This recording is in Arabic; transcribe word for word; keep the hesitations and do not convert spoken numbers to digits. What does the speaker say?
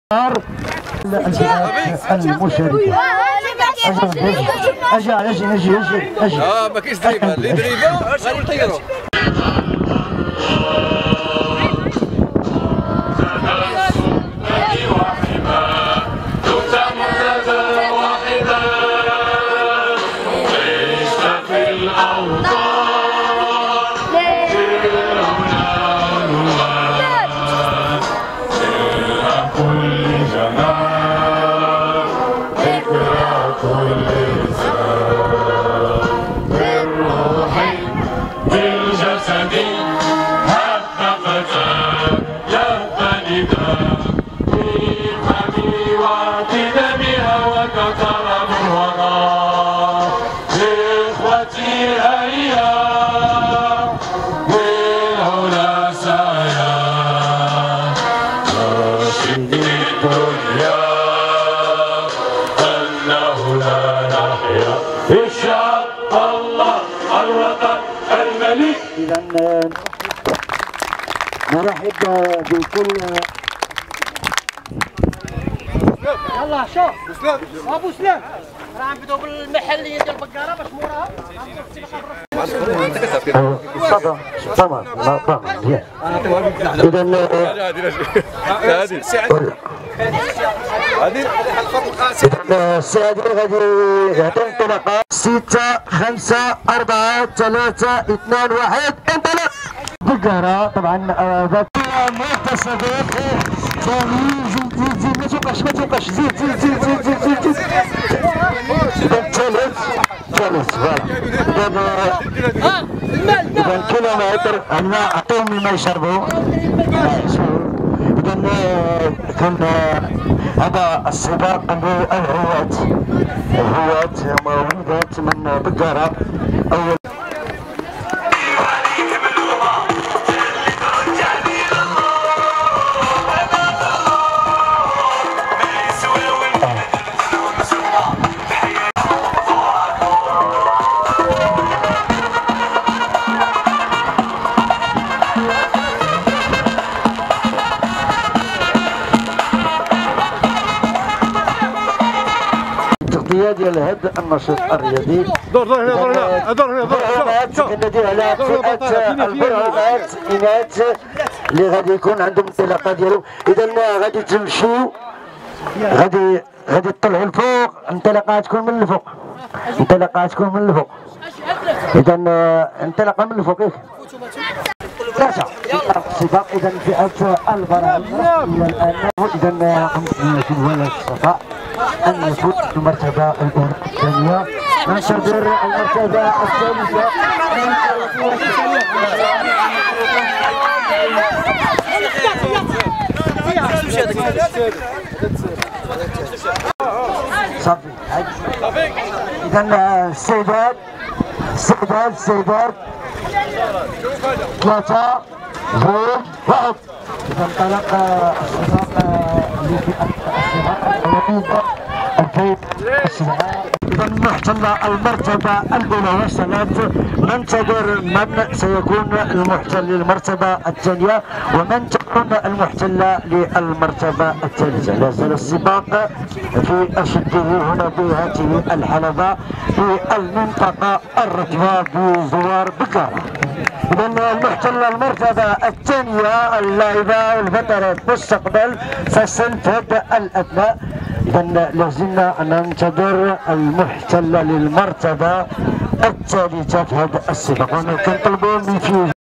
المشاركة. اجي اجي اجي اجي اجي اه ما كاينش دريبه اللي دريبه غادي نطيرو. إذا نرحب بكل يلا شوف ابو سلام راه نبداو بالمحليه ديال البقاره باش موراها تفضل تمام تمام مزيان. اذا هادي هادي السي غادي يعطي انطلاقه. ستة خمسة أربعة ثلاثة اثنان واحد انطلق. بقرة طبعا ذاك متصدر جميل. زيد زيد زيد ما توقعش ما توقعش زيد زيد زيد زيد زيد زيد زيد الثالث ثالث فوالا. إذا كيلومتر الماء أعطيهم الماء يشربوا. إذا كان هذا السباق للهواة. الهواة مولودات من بقرة. أول ديال هذا النشاط الرياضي. دور دور هنا دور هنا دور هنا دور كندير على فئة البرهانات إناث اللي غادي يكون عندهم الانطلاقه ديالو. إذا غادي تمشوا غادي غادي تطلعوا الفوق. الانطلاقه تكون من الفوق. الانطلاقه تكون من الفوق. إذا انطلاقه من الفوق ياك. ثلاثة السباق. إذا فئة البرهانات الآن. إذا في الولد الصفاء أن يفوز المرتبة الأولى الثانية. ننتظر المرتبة الثالثة. صافي. إذا السيدات السيدات السيدات ثلاثة جوج واحد. إذا انطلق السباق لفئة السباق الفيض السبعة. إذا محتل المرتبة الأولى وصلت. ننتظر من سيكون المحتل للمرتبة الثانية ومن تكون المحتلة للمرتبة الثالثة. لا زال السباق في أشده هنا في هذه الحلبة في المنطقة الرطبة بزوار بقرة. إذا المحتل المرتبة الثانية اللاعبة والبطلة المستقبل فسنتد الأبناء. إذا لازلنا ننتظر المحتل للمرتبة الثالثة في هذا السباق. كنطلبوا من فيه